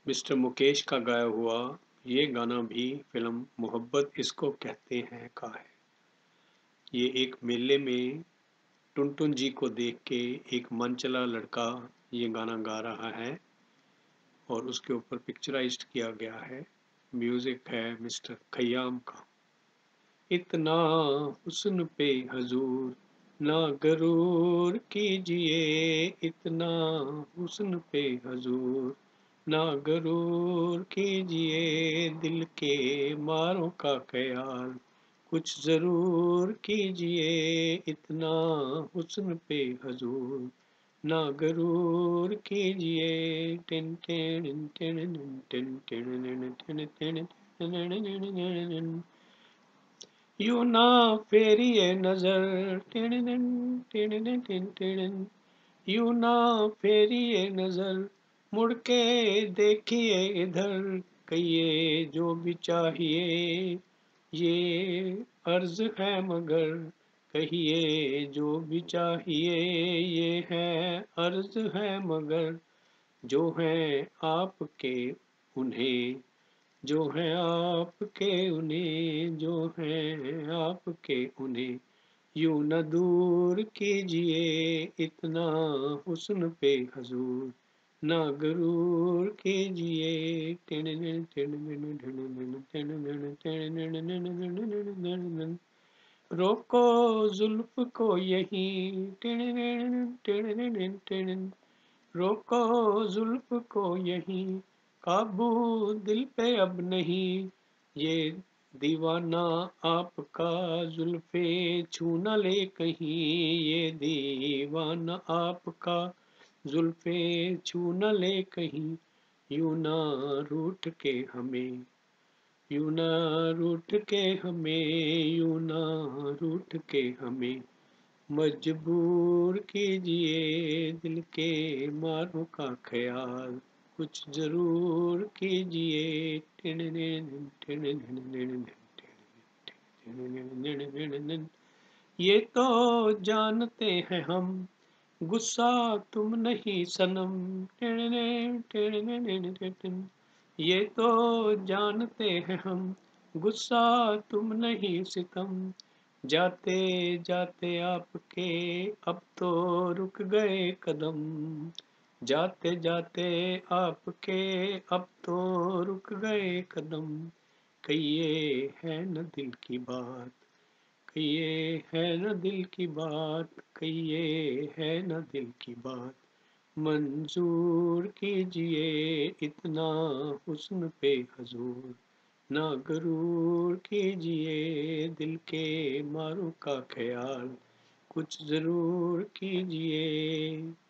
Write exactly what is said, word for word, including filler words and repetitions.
Mister Mukesh का गाया हुआ ये गाना भी फ़िल्म मोहब्बत इसको कहते हैं का है। ये एक मेले में टुनटुन जी को देख के एक मनचला लड़का ये गाना गा रहा है और उसके ऊपर पिक्चराइज़्ड किया गया है। म्यूज़िक है मिस्टर खय्याम का। इतना हुस्न पे हजूर ना गरूर कीजिए, इतना हुस्न पे हजूर ना गरूर कीजिए, दिल के मारों का ख्याल कुछ ज़रूर कीजिए, इतना हुस्न पे हजूर ना गरूर कीजिए। टिन टिन टिन टिन टिन टिन टिन टिन यूं ना फेरिए नजर टिन टिन टिन टिन यूं ना फेरिए नजर मुड़ के देखिए इधर, कहिए जो भी चाहिए ये अर्ज है मगर, कहिए जो भी चाहिए ये है अर्ज है मगर, जो है आपके उन्हें, जो है आपके उन्हें, जो है आपके उन्हें यूं न दूर कीजिए, इतना हुस्न पे हजूर ना गरूर कीजिए। टिन टिन टिन रोको जुल्फ को यहीं, टिन टिन टिन रोको जुल्फ को यहीं, काबू दिल पे अब नहीं, ये दीवाना आपका जुल्फे छू न ले कहीं, ये दीवाना आपका जुल्फे छू न ले कहीं, यूं ना रूठ के हमें, यूं ना रूठ के हमें, यूं ना रूठ के हमें मजबूर कीजिए, दिल के मारों का ख्याल कुछ जरूर कीजिए। ये तो जानते हैं हम गुस्सा तुम नहीं सनम, ये तो जानते हैं हम गुस्सा तुम नहीं सितम, जाते जाते आपके अब तो रुक गए कदम, जाते जाते आपके अब तो रुक गए कदम, कहिए है न दिल की बात, कहिए है न दिल की बात, कहिए है न दिल की बात, मंजूर कीजिए, इतना हुस्न पे हजूर ना गरूर कीजिए, दिल के मारों का ख्याल कुछ जरूर कीजिए।